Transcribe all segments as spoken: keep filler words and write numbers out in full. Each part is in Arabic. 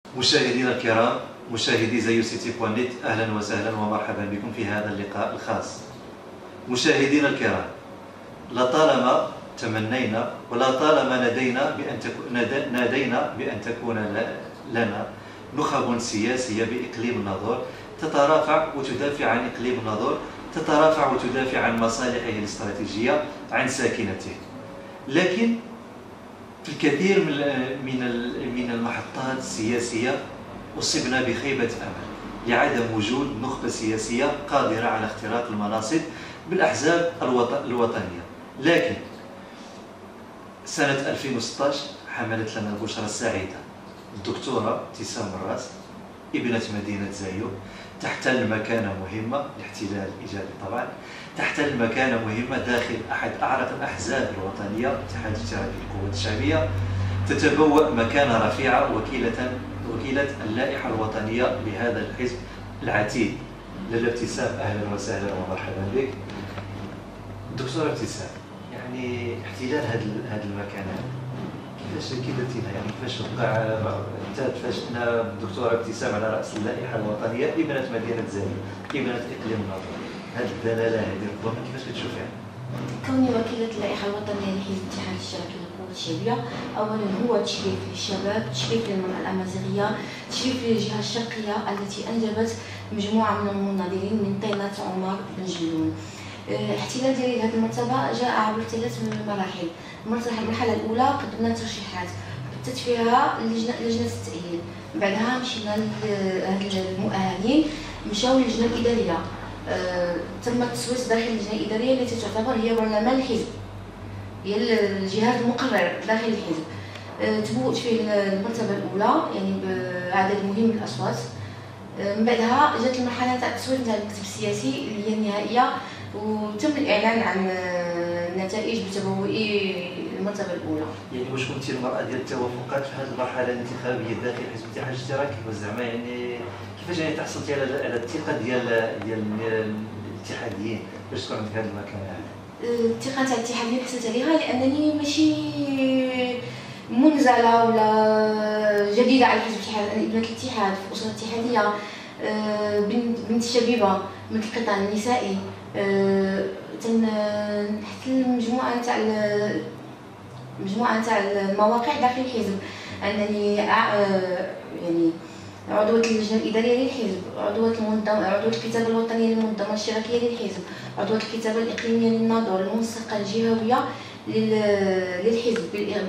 مشاهدينا الكرام، مشاهدي زيو سيتي بوان نت، اهلا وسهلا ومرحبا بكم في هذا اللقاء الخاص. مشاهدينا الكرام، لطالما تمنينا ولطالما نادينا بان تكون نادينا بان تكون لنا نخب سياسيه باقليم الناظور تترافع وتدافع عن اقليم الناظور، تترافع وتدافع عن مصالحه الاستراتيجيه، عن ساكنته. لكن في الكثير من من من المحطات السياسيه اصبنا بخيبه امل لعدم وجود نخبه سياسيه قادره على اختراق المناصب بالاحزاب الوطنيه. لكن سنه ألفين وستة عشر حملت لنا البشرى السعيده الدكتوره ابتسام الراس ابنه مدينه زايو، تحتل مكانه مهمه، الاحتلال الايجابي طبعا، تحتل مكانه مهمه داخل احد اعرق الاحزاب الوطنيه، اتحاد اشتراكي القوات الشعبيه، تتبوأ مكانه رفيعه، وكيله وكيله اللائحه الوطنيه لهذا الحزب العتيد. لاله ابتسام، اهلا وسهلا ومرحبا بك. دكتوره ابتسام، يعني احتلال هذا هذا المكان كيفاش كي درتيها؟ يعني كيفاش وقع انت تفاجئنا بالدكتوره ابتسام على راس اللائحه الوطنيه ابنه مدينه زايو، ابنه اقليم الناظور؟ هذه الدلاله هذه ربما كيفاش كتشوفيها؟ كوني وكيله اللائحه الوطنيه لحزب الاتحاد الاشتراكي للقوات الشعبيه، اولا هو تشريف للشباب، تشريف للمراه الامازيغيه، تشريف للجهه الشرقيه التي انجبت مجموعه من المناضلين من طينه عمر بن جلون. الاحتلال ديالي لهذه المرتبه جاء عبر ثلاث مراحل. المرحله الاولى قدمنا ترشيحات حطت فيها لجنه لجنه التاهيل، بعدها مشينا لهاد المؤهلين مشاو للجنه الاداريه، أه تم التصويت داخل اللجنه الاداريه التي تعتبر هي برلمان الحزب، هي الجهات المقرره داخل الحزب. أه تبوت فيه المرتبه الاولى يعني بعدد مهم من الاصوات. أه من بعدها جات المرحله تاع التصويت تاع المكتب السياسي اللي هي النهائيه، وتم الاعلان عن النتائج بتبوء المرتبه الاولى. يعني واش كنتي المراه ديال التوافقات في هذه المرحله الانتخابيه داخل حزب الاتحاد الاشتراكي؟ وزعما يعني كيفاش يعني تحصلتي على على الثقه ديال ديال الاتحاديين باش تكون عندك هذا المكان هذا؟ الثقه تاع الاتحاديين حصلت عليها لانني ماشي منزله ولا جديده على حزب الاتحاد، انا ابنه الاتحاد في اسره اتحاديه، بنت بنت شبيبه من القطاع النسائي، تنحتل مجموعه تاع مجموعه تاع المواقع داخل الحزب. انني يعني عضوة اللجنه الاداريه للحزب، عضوة المنظمه، عضوة الكتابه الوطنيه للمنظمه الاشتراكيه للحزب، عضوة الكتابه الاقليميه للناظور، المنسقه الجهويه للحزب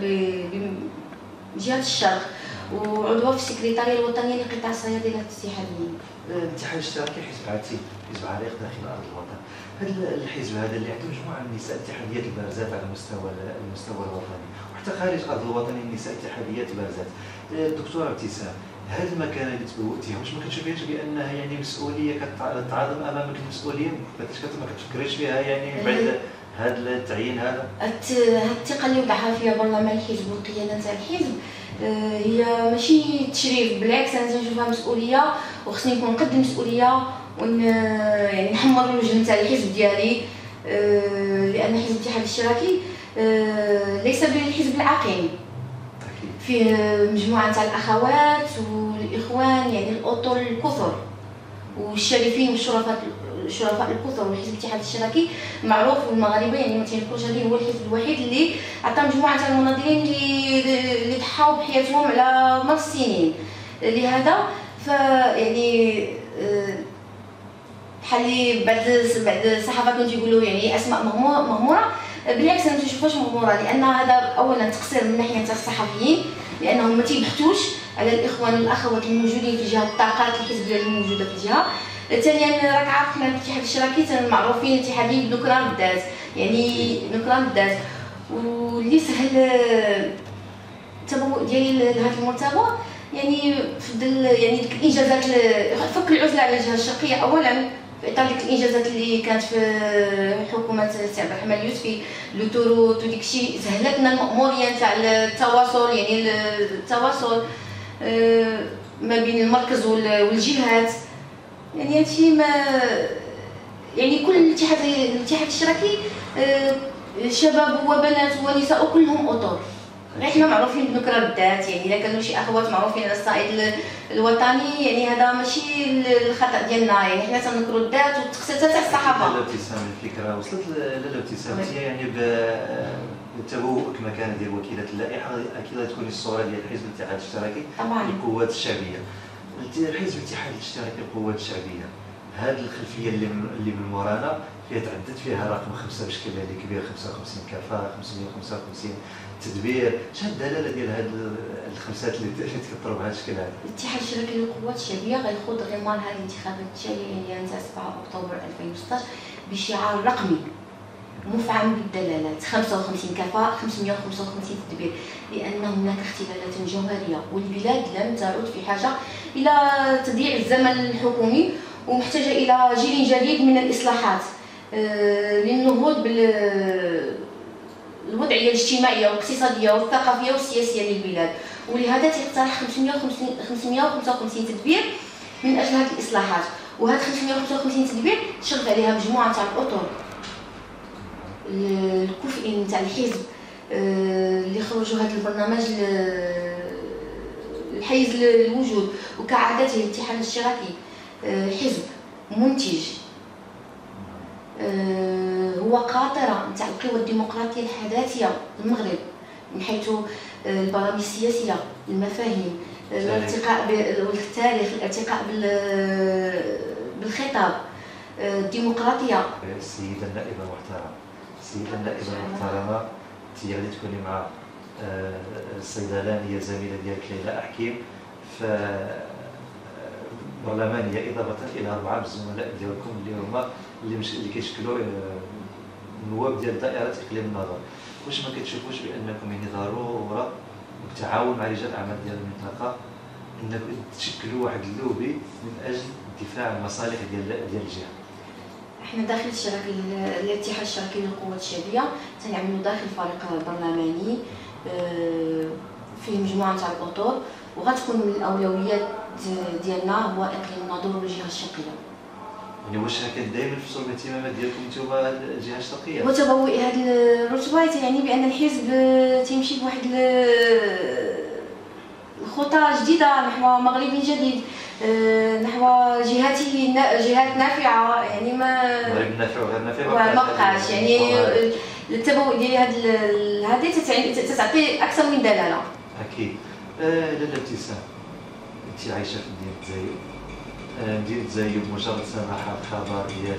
بجهه الشرق، وعضوة في السكرتاريه الوطنيه لقطاع الصيادله الاتحاديين. الاتحاد الاشتراكي حزب عتيد، حزب عريق داخل ارض الوطن. هذا الحزب هذا اللي عنده مجموعه من النساء اتحاديات البارزات على مستوى المستوى الوطني وحتى خارج ارض الوطن، النساء اتحاديات بارزات. دكتوره ابتسام، هذه المكانه اللي تبوتيها واش ما كتشوفيهاش بانها يعني مسؤوليه كتعاظم امامك المسؤوليه؟ ما كتفكريش فيها يعني بعد هذا التعيين هذا؟ الثقه اللي وضعها فيها برلمان الحزب والقياده تاع الحزب هي ماشي تشريف، بالعكس انا تنشوفها مسؤوليه، وخصني نكون قد المسؤوليه ون يعني نحمر الوجه تاع الحزب ديالي، لان حزب الاتحاد الاشتراكي ليس بالحزب العقيم، فيه مجموعه تاع الاخوات والاخوان يعني الاطر الكثر والشريفين والشرفاء الشرفاء الكثر. والحزب الاتحاد الاشتراكي معروف والمغاربه يعني ما تينكروش هذه هو الحزب الوحيد اللي عطى مجموعه تاع المناضلين اللي اللي ضحاو بحياتهم على مر السنين. لهذا ف يعني بحال اللي بعض بعض الصحافه كانوا تيقولوا يعني اسماء مغموره، بالعكس انا ما تنشوفهاش مغموره، لان هذا اولا تقصير من ناحيه تاع الصحفيين، لانهم ما تيبحثوش على الاخوان والاخوات الموجودين في الجهه، الطاقات الحزب ديالهم الموجوده في الجهه. ثانيا راك عارف حنا في الاتحاد الاشتراكي معروفين اتحاديين بنكران بالذات، يعني نكران بالذات، واللي سهل التبوء ديالي لهذه المرتبه يعني فضل يعني ديك الانجازات، فك العزله على الجهه الشرقيه اولا في اطار ديك الانجازات اللي كانت في حكومه سي عبد الرحمن اليوسفي، لو توروت وديك الشيء سهلت لنا المأموريه تاع التواصل، يعني التواصل ما بين المركز والجهات، يعني هادشي ما يعني كل الاتحاد الاتحاد الاشتراكي شباب وبنات ونساء كلهم اطر. احنا معروفين بنكره الذات، يعني الا كانوا شي اخوات معروفين على الصعيد الوطني، يعني هذا ماشي الخطا ديالنا، يعني حنا تنكروا الذات وتخسر حتى الصحافه. لاله ابتسام الفكره وصلت لاله ابتسام انت يعني بتبوءك مكان ديال وكيله اللائحه، اكيد غتكوني الصوره ديال حزب الاتحاد الاشتراكي للقوات الشعبيه. حزب الاتحاد الاشتراكي للقوات الشعبيه، هذه الخلفيه اللي اللي من مورانا فيها تعدد فيها رقم خمسه بشكل اللي كبير، خمسة وخمسين كفاءه، خمسمائة وخمسة وخمسين تدبير. شنو الدلاله ديال هاد الخمسات اللي تكثروا بهذا الشكل هذا؟ الاتحاد الاشتراكي للقوات الشعبيه غيخوض غمار هذه الانتخابات الجايه اللي نتاع سبعة اكتوبر ألفين وستطاش بشعار رقمي مفعم بالدلالات، خمسة وخمسين كفاءه، خمسمائة وخمسة وخمسين تدبير، لان هناك اختلالات جوهريه والبلاد لم تعد في حاجه الى تضييع الزمن الحكومي ومحتاجه الى جيل جديد من الاصلاحات للنهوض بالوضعيه الاجتماعيه والاقتصاديه والثقافيه والسياسيه للبلاد، ولهذا تقترح خمسمائة وخمسة وخمسين تدبير من اجل هذه الاصلاحات. وهذه خمسمائة وخمسة وخمسين تدبير تشرف عليها مجموعه تاع الاطر الكفئين تاع الحزب اللي خرجوا هذا البرنامج الحيز للوجود. وكعادته الاتحاد الاشتراكي حزب منتج، هو قاطره نتاع القوى الديمقراطيه الحداثيه في المغرب من حيث البرامج السياسيه، المفاهيم، الارتقاء بالتاريخ، الارتقاء بالخطاب، الديمقراطيه. السيده النائبه المحترمه، السيده النائبه المحترمه انت غادي تكوني مع الصيدلانيه زميله ديالك ليلى احكيم ف برلمانيه، اضافه الى اربعه من الزملاء ديالكم اللي هما اللي مش اللي كيشكلوا النواب ديال دائره اقليم النظر. واش ما كتشوفوش بانكم يعني ضروره بالتعاون مع رجال الاعمال ديال المنطقه انكم تشكلوا واحد اللوبي من اجل الدفاع عن المصالح ديال ديال الجهه؟ احنا داخل الشراكه الاتحاد الاشتراكي للقوات الشعبيه تنعملوا داخل فريق برلماني فيه مجموعه تاع الاطر، وغتكون من الاولويات ديالنا هو اقليم الناظور والجهه الشرقيه. يعني واش كان دائما في صلب الاهتمامات ديالكم نتوما الجهه الشرقيه؟ وتبوئ هذه الرتبه يعني بان الحزب تيمشي بواحد الخطى جديده نحو مغرب جديد، نحو جهات جهات نافعه، يعني ما مغرب نافع وغير نافع ما بقاش، يعني التبوء ديال هذه هذه تتعطي اكثر من دلاله. اكيد. آه لاله ابتسام، انت عايشه في مدينه زايد، مدينه زايد بمجرد سماح الخبر ديال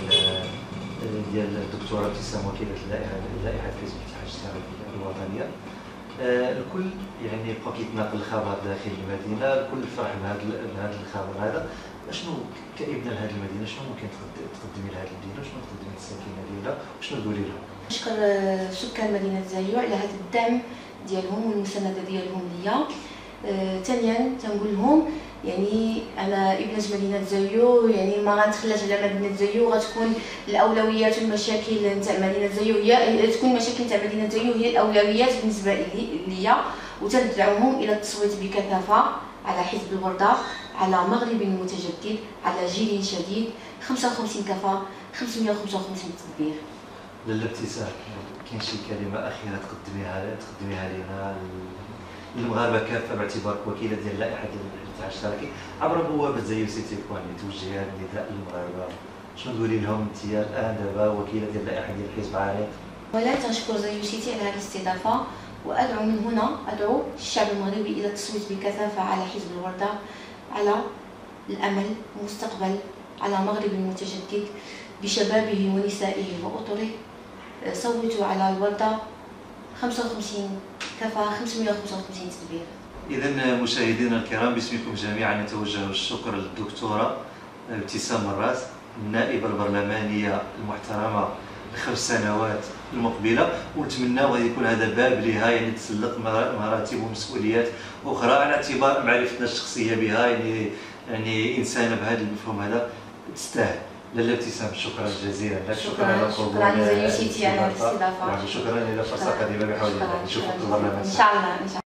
ديال الدكتوره ابتسام وكيله اللائحه اللائحه في حزب الاتحاد الاشتراكي الوطنيه، آه الكل يعني بقى كيتناقل الخبر داخل المدينه، الكل فرح بهذا بهذا الخبر هذا. شنو كابنه لهذه المدينه شنو ممكن تقدمي لهذه المدينه وشنو تقدمي للساكنه ديالها وشنو تقولي لهم؟ نشكر سكان مدينه زايو على هذا الدعم ديالهم والمسانده ديالهم ليا. ثانيا آه تنقول لهم يعني انا ابنه مدينه زايو، يعني ما غنتخلاش على مدينه زايو، غتكون الاولويات والمشاكل نتاع مدينه زايو هي تكون المشاكل نتاع مدينه زايو هي الاولويات بالنسبه ليا، وتدعوهم الى التصويت بكثافه على حزب الوردة، على مغرب متجدد، على جيل جديد، خمسة وخمسين كفاءه، خمسمائة وخمسة وخمسين تدبير. لاله ابتسام، كاين شي كلمه اخيره تقدميها تقدميها لنا للمغاربه كافه باعتبارك وكيله ديال اللائحه ديال الاتحاد الاشتراكي عبر بوابه زايو سيتي بوان، توجهي هذا النداء للمغاربه، شنو تقولي لهم انت الان دابا وكيله ديال اللائحه ديال الحزب عريق؟ ولا تنشكر زايو سيتي على هذه الاستضافه، وادعو من هنا ادعو الشعب المغربي الى التصويت بكثافه على حزب الوردة، على الامل، مستقبل، على مغرب متجدد بشبابه ونسائه واطره. صوتوا على الوردة، خمسة وخمسين كفاءه، خمسمائة وخمسة وخمسين تدبير. اذا مشاهدينا الكرام، باسمكم جميعا نتوجه الشكر للدكتوره ابتسام مراس، النائبه البرلمانيه المحترمه لخمس سنوات المقبله، ونتمنى غادي يكون هذا باب لها يعني تسلق مراتب ومسؤوليات اخرى على اعتبار معرفتنا الشخصيه بها، يعني يعني انسانه بهذا المفهوم هذا تستاهل. لاله ابتسام، شكرا جزيلا لك، شكرا على القبول، شكرا لزايو سيتي على الاستضافه، شكرا الى فرصه قادمه بحول الله، نشوفك في البرنامج ان شاء الله ان شاء الله.